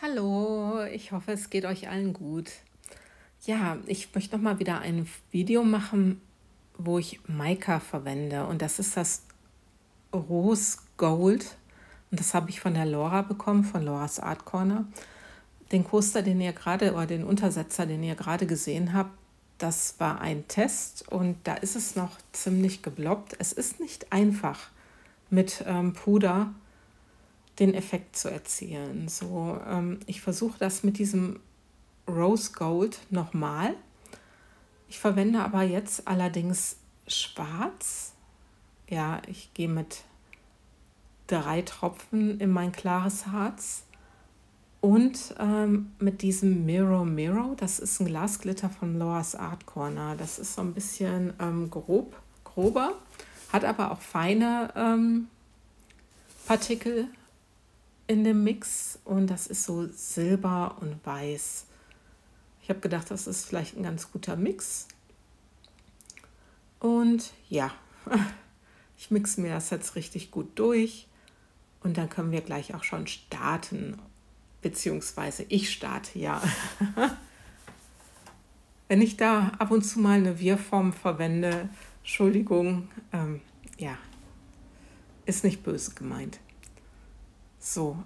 Hallo, ich hoffe, es geht euch allen gut. Ja, ich möchte noch mal wieder ein Video machen, wo ich Mica verwende. Und das ist das Rose Gold. Und das habe ich von der Laura bekommen, von Laura's Art Corner. Den Coaster, den ihr gerade, oder den Untersetzer, den ihr gerade gesehen habt, das war ein Test und da ist es noch ziemlich geblobbt. Es ist nicht einfach, mit Puder den Effekt zu erzielen. So, ich versuche das mit diesem Rose Gold nochmal. Ich verwende aber jetzt allerdings schwarz. Ja, ich gehe mit 3 Tropfen in mein klares Harz und mit diesem Mirror, das ist ein Glasglitter von Laura's Art Corner. Das ist so ein bisschen grober, hat aber auch feine Partikel in dem Mix und das ist so silber und weiß. Ich habe gedacht, das ist vielleicht ein ganz guter Mix. Und ja, ich mixe mir das jetzt richtig gut durch und dann können wir gleich auch schon starten. Beziehungsweise ich starte, ja. Wenn ich da ab und zu mal eine Wir-Form verwende, Entschuldigung, ja, ist nicht böse gemeint. So,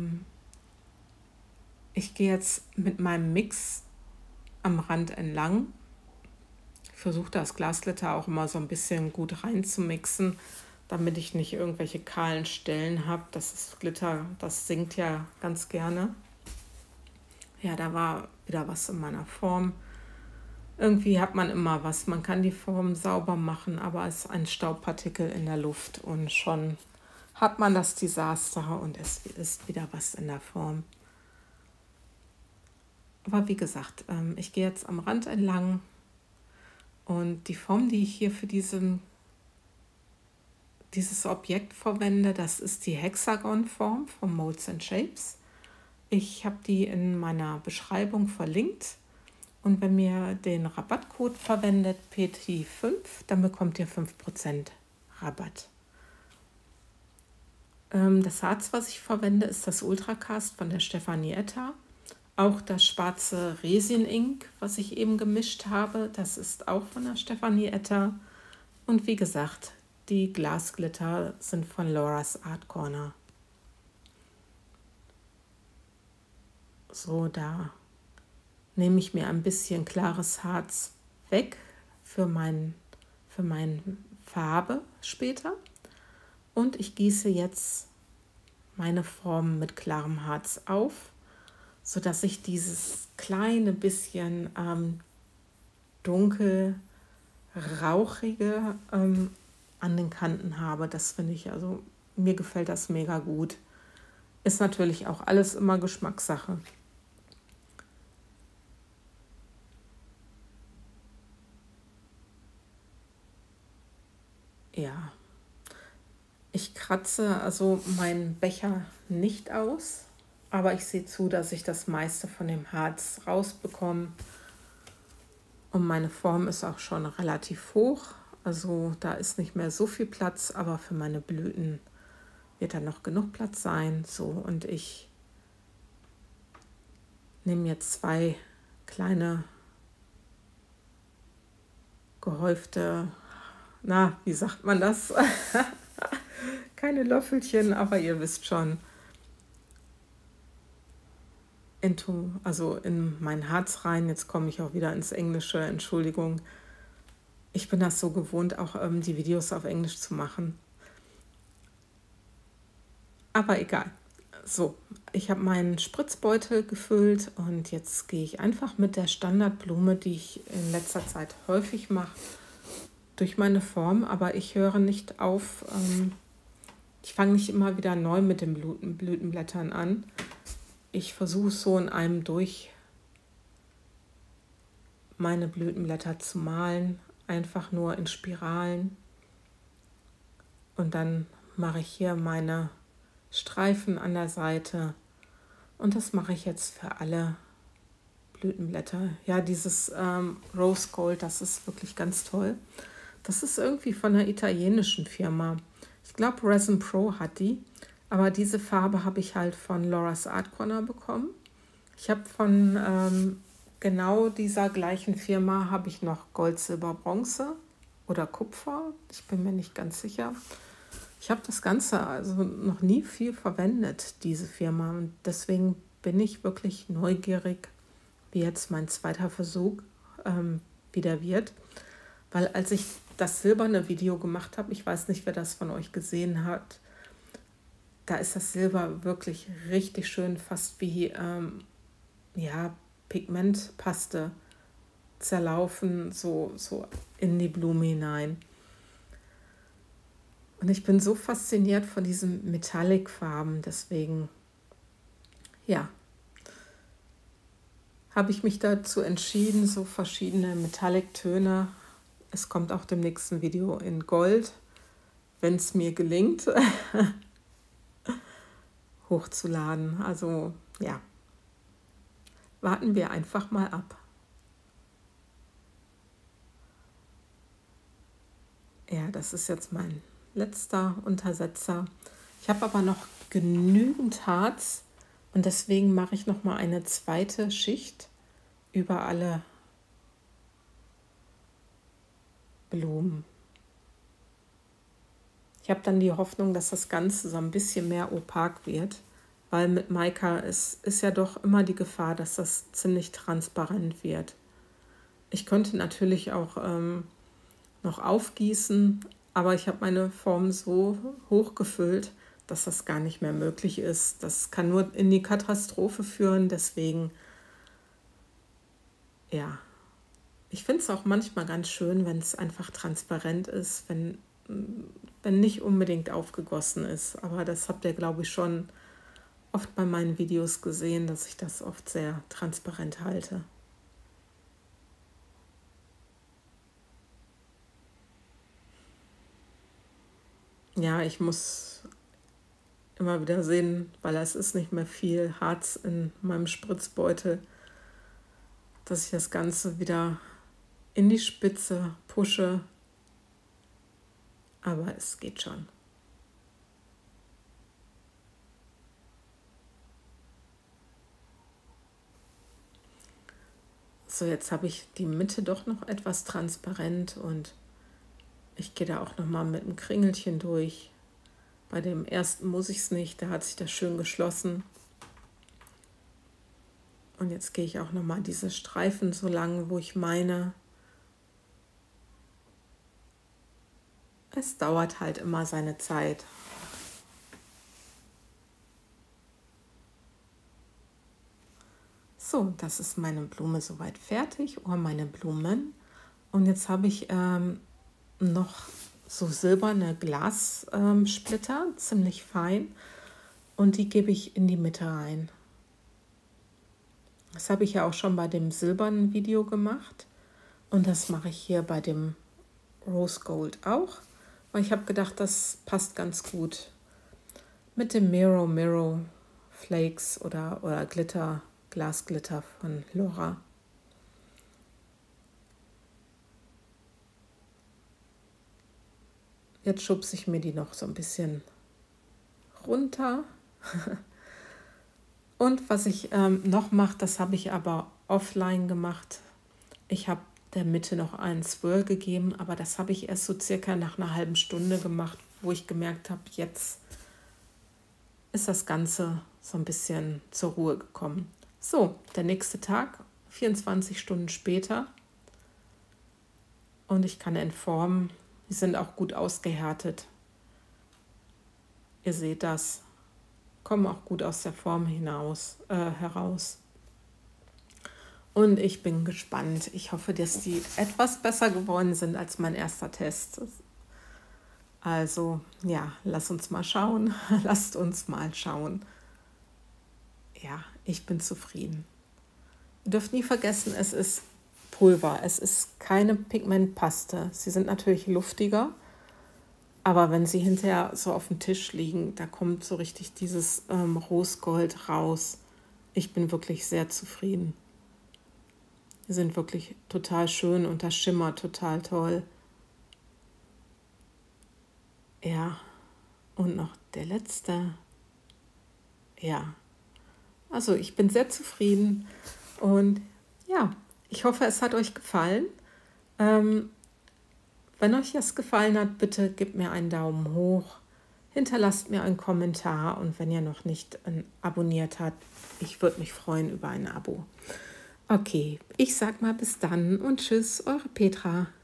ich gehe jetzt mit meinem Mix am Rand entlang. Ich versuche das Glasglitter auch immer so ein bisschen gut reinzumixen, damit ich nicht irgendwelche kahlen Stellen habe. Das ist Glitter, das sinkt ja ganz gerne. Ja, da war wieder was in meiner Form. Irgendwie hat man immer was. Man kann die Form sauber machen, aber es ist ein Staubpartikel in der Luft und schon hat man das Desaster und es ist wieder was in der Form. Aber wie gesagt, ich gehe jetzt am Rand entlang und die Form, die ich hier für dieses Objekt verwende, das ist die Hexagon-Form von Molds and Shapes. Ich habe die in meiner Beschreibung verlinkt und wenn ihr den Rabattcode verwendet, PT5, dann bekommt ihr 5% Rabatt. Das Harz, was ich verwende, ist das Ultracast von der Stefanietta. Auch das schwarze Resin Ink, was ich eben gemischt habe, das ist auch von der Stefanietta. Und wie gesagt, die Glasglitter sind von Laura's Art Corner. So, da nehme ich mir ein bisschen klares Harz weg für meine Farbe später. Und ich gieße jetzt meine Form mit klarem Harz auf, sodass ich dieses kleine bisschen dunkel rauchige an den Kanten habe. Das finde ich, also mir gefällt das mega gut. Ist natürlich auch alles immer Geschmackssache. Ja, ich kratze also meinen Becher nicht aus, aber ich sehe zu, dass ich das meiste von dem Harz rausbekomme. Und meine Form ist auch schon relativ hoch, also da ist nicht mehr so viel Platz, aber für meine Blüten wird da noch genug Platz sein. So, und ich nehme jetzt 2 kleine gehäufte, na, wie sagt man das? Keine Löffelchen, aber ihr wisst schon, also in mein Harz rein. Jetzt komme ich auch wieder ins Englische, Entschuldigung. Ich bin das so gewohnt, auch die Videos auf Englisch zu machen. Aber egal. So, ich habe meinen Spritzbeutel gefüllt und jetzt gehe ich einfach mit der Standardblume, die ich in letzter Zeit häufig mache, durch meine Form. Aber ich höre nicht auf, ich fange nicht immer wieder neu mit den Blütenblättern an. Ich versuche so in einem durch meine Blütenblätter zu malen, einfach nur in Spiralen. Und dann mache ich hier meine Streifen an der Seite. Und das mache ich jetzt für alle Blütenblätter. Ja, dieses Rose Gold, das ist wirklich ganz toll. Das ist irgendwie von einer italienischen Firma. Ich glaube, Resin Pro hat die. Aber diese Farbe habe ich halt von Laura's Art Corner bekommen. Ich habe von genau dieser gleichen Firma habe ich noch Gold, Silber, Bronze oder Kupfer. Ich bin mir nicht ganz sicher. Ich habe das Ganze also noch nie viel verwendet, diese Firma. Und deswegen bin ich wirklich neugierig, wie jetzt mein zweiter Versuch wieder wird. Weil als ich das silberne Video gemacht habe, ich weiß nicht, wer das von euch gesehen hat, da ist das Silber wirklich richtig schön, fast wie ja, Pigmentpaste zerlaufen, so in die Blume hinein. Und ich bin so fasziniert von diesen Metallic-Farben, deswegen, ja, habe ich mich dazu entschieden, so verschiedene Metallic-Töne. Es kommt auch dem nächsten Video in Gold, wenn es mir gelingt, hochzuladen. Also ja, warten wir einfach mal ab. Ja, das ist jetzt mein letzter Untersetzer. Ich habe aber noch genügend Harz und deswegen mache ich noch mal eine zweite Schicht über alle Blumen. Ich habe dann die Hoffnung, dass das Ganze so ein bisschen mehr opak wird, weil mit Mica ist ja doch immer die Gefahr, dass das ziemlich transparent wird. Ich könnte natürlich auch noch aufgießen, aber ich habe meine Form so hochgefüllt, dass das gar nicht mehr möglich ist. Das kann nur in die Katastrophe führen, deswegen, ja. Ich finde es auch manchmal ganz schön, wenn es einfach transparent ist, wenn nicht unbedingt aufgegossen ist. Aber das habt ihr, glaube ich, schon oft bei meinen Videos gesehen, dass ich das oft sehr transparent halte. Ja, ich muss immer wieder sehen, weil es ist nicht mehr viel Harz in meinem Spritzbeutel, dass ich das Ganze wieder in die Spitze pushe. Aber es geht schon. So, jetzt habe ich die Mitte doch noch etwas transparent und ich gehe da auch noch mal mit einem Kringelchen durch. Bei dem ersten muss ich es nicht, da hat sich das schön geschlossen. Und jetzt gehe ich auch noch mal diese Streifen so lang, wo ich meine. Es dauert halt immer seine Zeit. So, das ist meine Blume soweit fertig, oder meine Blumen. Und jetzt habe ich noch so silberne Glassplitter, ziemlich fein. Und die gebe ich in die Mitte rein. Das habe ich ja auch schon bei dem silbernen Video gemacht. Und das mache ich hier bei dem Rose Gold auch. Weil ich habe gedacht, das passt ganz gut mit dem Mirror Flakes oder Glitter, Glasglitter von Lora. Jetzt schubse ich mir die noch so ein bisschen runter. Und was ich noch mache, das habe ich aber offline gemacht. Ich habe der Mitte noch einen Swirl gegeben, aber das habe ich erst so circa nach einer halben Stunde gemacht, wo ich gemerkt habe, jetzt ist das Ganze so ein bisschen zur Ruhe gekommen. So, der nächste Tag, 24 Stunden später. Und ich kann entformen, die sind auch gut ausgehärtet. Ihr seht das, kommen auch gut aus der Form heraus. Und ich bin gespannt. Ich hoffe, dass die etwas besser geworden sind als mein erster Test. Also, ja, lasst uns mal schauen. Lasst uns mal schauen. Ja, ich bin zufrieden. Ihr dürft nie vergessen, es ist Pulver. Es ist keine Pigmentpaste. Sie sind natürlich luftiger, aber wenn sie hinterher so auf dem Tisch liegen, da kommt so richtig dieses Rosgold raus. Ich bin wirklich sehr zufrieden. Die sind wirklich total schön und das schimmert total toll. Ja, und noch der letzte. Ja, Also ich bin sehr zufrieden und ja, ich hoffe, es hat euch gefallen. Ähm, Wenn euch das gefallen hat, bitte gebt mir einen Daumen hoch, hinterlasst mir einen Kommentar und wenn ihr noch nicht abonniert habt, ich würde mich freuen über ein Abo. Okay, ich sag mal bis dann und tschüss, eure Petra.